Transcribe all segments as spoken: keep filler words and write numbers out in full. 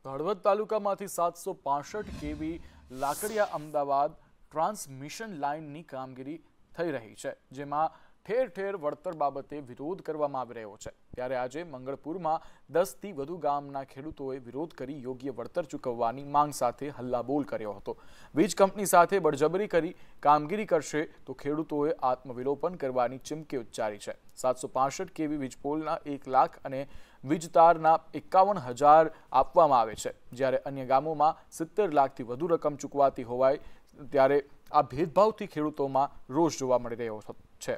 હળવદ તાલુકામાંથી સાતસો પાસઠ કેવી લાકડિયા અમદાવાદ ટ્રાન્સમિશન લાઇનની કામગીરી થઈ રહી છે, જેમાં ઠેર ઠેર વળતર બાબતે વિરોધ કરવામાં આવી રહ્યો છે। ત્યારે આજે મંગળપુરમાં દસથી વધુ ગામના ખેડૂતોએ વિરોધ કરી યોગ્ય વળતર ચૂકવવાની માંગ સાથે હલ્લાબોલ કર્યો હતો। વીજ કંપની સાથે બળજબરી કરી કામગીરી કરશે તો ખેડૂતોએ આત્મવિલોપન કરવાની ચીમકી ઉચ્ચારી છે। સાતસો પાસઠ કેવી વીજપોલના એક લાખ અને વીજતારના એકાવન હજાર આપવામાં આવે છે, જ્યારે અન્ય ગામોમાં સિત્તેર લાખથી વધુ રકમ ચૂકવાતી હોવાય ત્યારે આ ભેદભાવથી ખેડૂતોમાં રોષ જોવા મળી રહ્યો છે।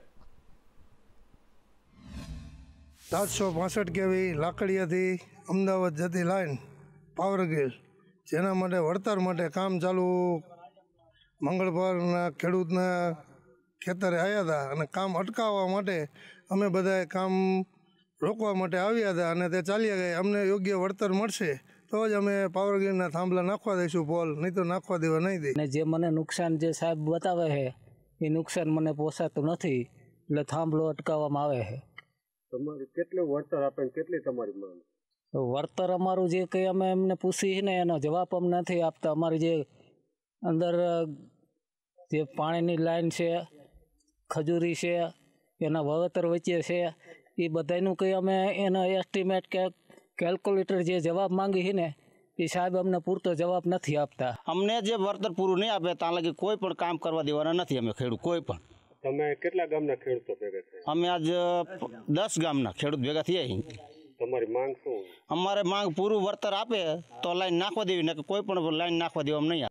સાતસો પાસઠ કેવી લાકડીયાથી અમદાવાદ જતી લાઈન પાવર ગ્રીડ, જેના માટે વળતર માટે કામ ચાલુ મંગળપરના ખેડૂતના ખેતરે આવ્યા હતા અને કામ અટકાવવા માટે અમે બધાએ કામ રોકવા માટે આવ્યા હતા અને તે ચાલ્યા ગયા। અમને યોગ્ય વળતર મળશે તો જ અમે પાવર ગ્રીડના થાંભલા નાખવા દઈશું પોલ, નહીં તો નાખવા દેવા નહીં દે। અને જે મને નુકસાન જે સાહેબ બતાવે છે એ નુકસાન મને પોસાતું નથી, એટલે થાંભલો અટકાવવામાં આવે છે। તમારે કેટલું વળતર આપે કેટલી તમારી માંગ? વળતર અમારું જે કંઈ અમે એમને પૂછી ને એનો જવાબ અમને નથી આપતા। અમારી જે અંદર જે પાણીની લાઈન છે, ખજૂરી છે, એના વાવેતર વચ્ચે છે, એ બધાનું કંઈ અમે એનો એસ્ટિમેટ કે કેલ્ક્યુલેટર જે જવાબ માંગી છે ને એ સાહેબ અમને પૂરતો જવાબ નથી આપતા। અમને જે વળતર પૂરું નહીં આપે ત્યાં લગી કોઈ પણ કામ કરવા દેવાના નથી અમે ખેડૂત કોઈ પણ। તમે કેટલા ગામના ખેડૂતો ભેગા થયા? અમે આજ દસ ગામના ખેડૂત ભેગા થયા। તમારી માંગ શું? અમારે માંગ પૂરું વળતર આપે તો લાઈન નાખવા દેવી, ને કોઈ પણ લાઈન નાખવા દેવામાં નહીં